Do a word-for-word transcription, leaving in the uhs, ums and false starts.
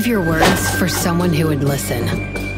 Save your words for someone who would listen.